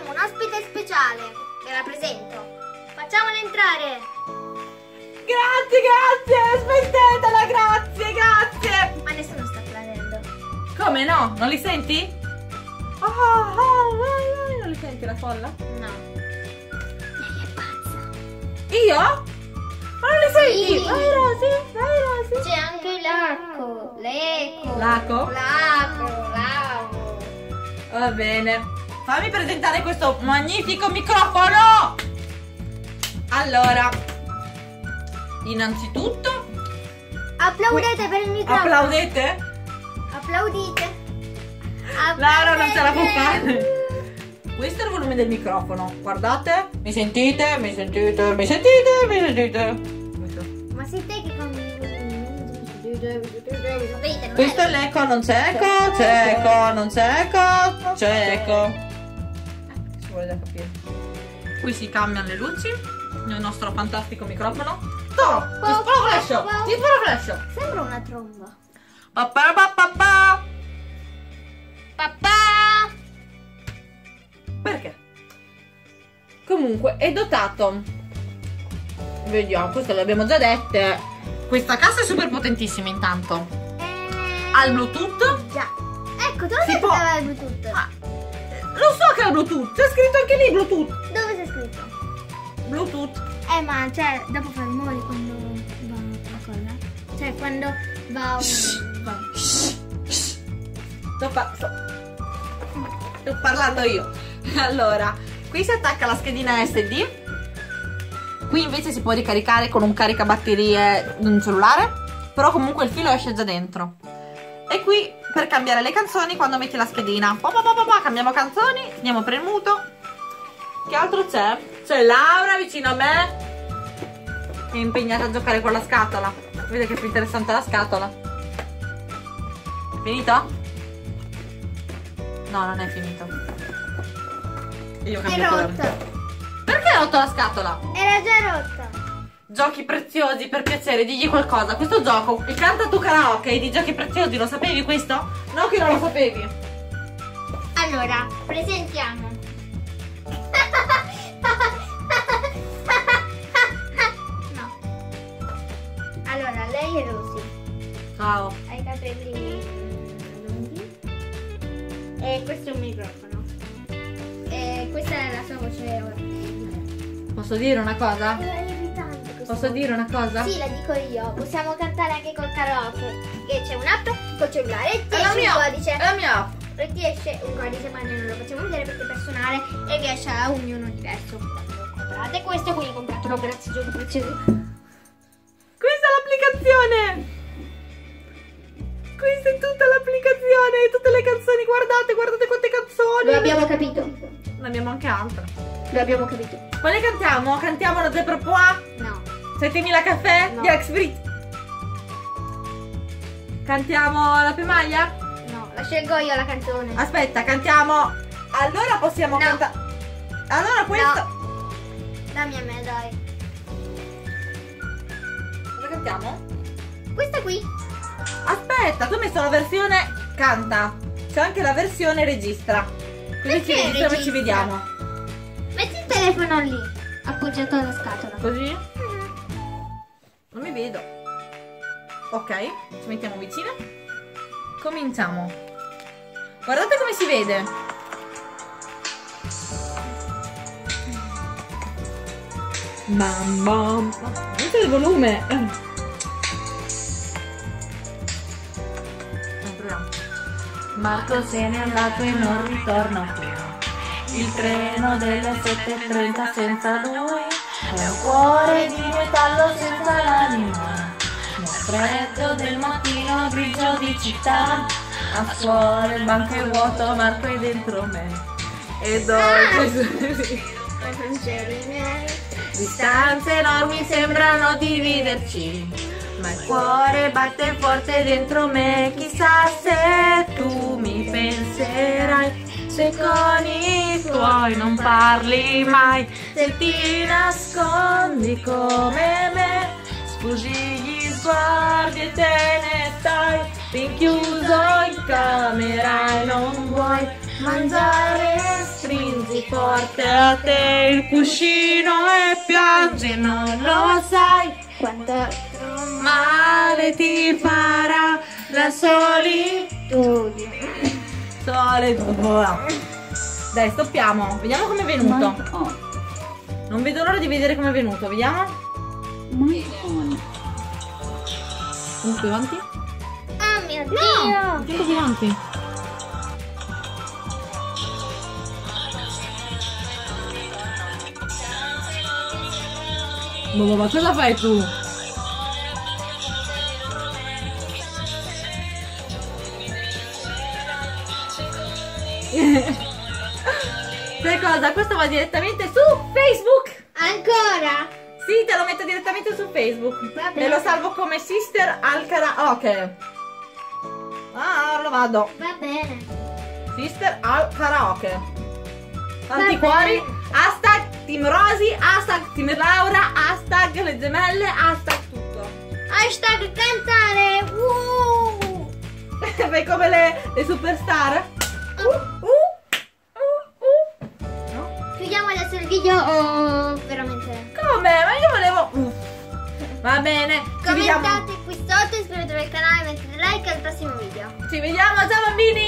abbiamo un ospite speciale. Ve la presento. Facciamola entrare. Grazie, smettetela, grazie. Ma nessuno sta applaudendo. Come no? Non li senti? Vai, non li senti la folla? No. Lei è pazza. Io? Ma non li senti? Sì. Vai Rosy. C'è anche l'Aco. L'aco? L'aco. Va bene. Fammi presentare questo magnifico microfono. Allora, innanzitutto Applaudete per il microfono. applaudete? Applaudite. Lara non ce la può fare. Questo è il volume del microfono. Guardate. Mi sentite? Questo. Ma sei te che fammi. Questo è l'eco, non c'è eco, c'è eco, non c'è eco, c'è eco. Si vuole da capire. Qui si cambiano le luci nel nostro fantastico microfono. No, ti sparo flash. Sembra una tromba. Papà. Papà. Perché? Comunque è dotato. Vediamo, queste le abbiamo già dette. Questa cassa è super potentissima intanto. Ha il Bluetooth. Già. Ecco, te l'ho Si detto può- che aveva il Bluetooth. Lo so che ha il Bluetooth, c'è scritto anche lì Bluetooth. Dove c'è scritto? Bluetooth. Ma cioè, dopo fa rumori quando va la cosa. Cioè, quando va Sto parlando io. Allora, qui si attacca la schedina SD. Qui invece si può ricaricare con un caricabatterie di un cellulare. Però comunque il filo esce già dentro. E qui per cambiare le canzoni quando metti la schedina. Cambiamo canzoni, teniamo premuto. Che altro c'è? C'è Laura vicino a me che è impegnata a giocare con la scatola. Vedete che è più interessante la scatola. Finito? No, non è finito. Io è cambio colore. rotta. Perché hai rotto la scatola? Era già rotta. Giochi preziosi, per piacere, digli qualcosa. Questo gioco, il Canta tu karaoke di giochi preziosi, lo sapevi questo? No che non lo sapevi. Allora, presentiamo. No. Allora, lei è Rosy. Ciao. Ha i capelli lunghi. E questo è un microfono. E questa è la sua voce orribile. Posso dire una cosa? È irritante questa Posso voce. dire una cosa? Sì, la dico io. Possiamo cantare anche col karaoke. Che c'è un'app col cellulare e ti È la esce un mia, codice. è la mia. E ti esce un codice, ma noi non lo facciamo vedere perché è personale e vi esce a ognuno diverso. Quando comprate questo, quindi comprate un'operazione di preziosi. Questa è l'applicazione. Questa è tutta l'applicazione, tutte le canzoni, guardate quante canzoni. Lo abbiamo capito. Ne abbiamo anche altre. Lo abbiamo capito. Quale cantiamo? Cantiamo la Zebra Pois? No. 7000 caffè? No. Di Alex Fritz? Cantiamo la Pemaglia? No, la scelgo io la canzone. Aspetta, cantiamo. Allora possiamo No. cantare. Allora questo. No. Dammi a me, dai. Cosa cantiamo? Questa qui. Aspetta, tu hai messo la versione canta. C'è anche la versione registra. Quindi ci Perché registriamo e ci registra? vediamo. Metti il telefono lì, appoggiato alla scatola. Così? Non mi vedo. Ok, ci mettiamo vicine. Cominciamo. Guardate come si vede. Mamma. Questo è il volume. Marco se n'è andato e non ritorna più. Il treno delle 7:30 senza lui è un cuore di metallo senza l'anima. Nel freddo del mattino grigio di città, a scuola il banco è vuoto, Marco è dentro me. E dolce distanze enormi sembrano dividerci, ma il cuore batte forte dentro me. Chissà se tu mi penserai, se con i tuoi non parli mai, se ti nascondi come me, sfugi gli sguardi e te ne stai rinchiuso in camera e non vuoi mangiare, stringi forte a te il cuscino e piangi, non lo sai Quanto male ti farà la solitudine. Dai, stoppiamo, vediamo com'è venuto. Non vedo l'ora di vedere com'è venuto, vediamo. Comunque avanti. Oh mio Dio! Tieni così avanti. Ma cosa fai tu? Sai cosa? Questo va direttamente su Facebook! Ancora? Sì, te lo metto direttamente su Facebook. Va E bene. lo salvo come Sister al karaoke. Ah, lo vado. Va bene. Sister al karaoke. Tanti Va cuori. bene. Hashtag Team Rosy, hashtag Team Laura, hashtag le gemelle, hashtag tutto. Hashtag cantare. Fai come le superstar. No? Chiudiamo adesso il video o veramente? Come? Ma io volevo. Va bene. Ci vediamo. Commentate qui sotto, iscrivetevi al canale, mettete like al prossimo video. Ci vediamo, ciao bambini.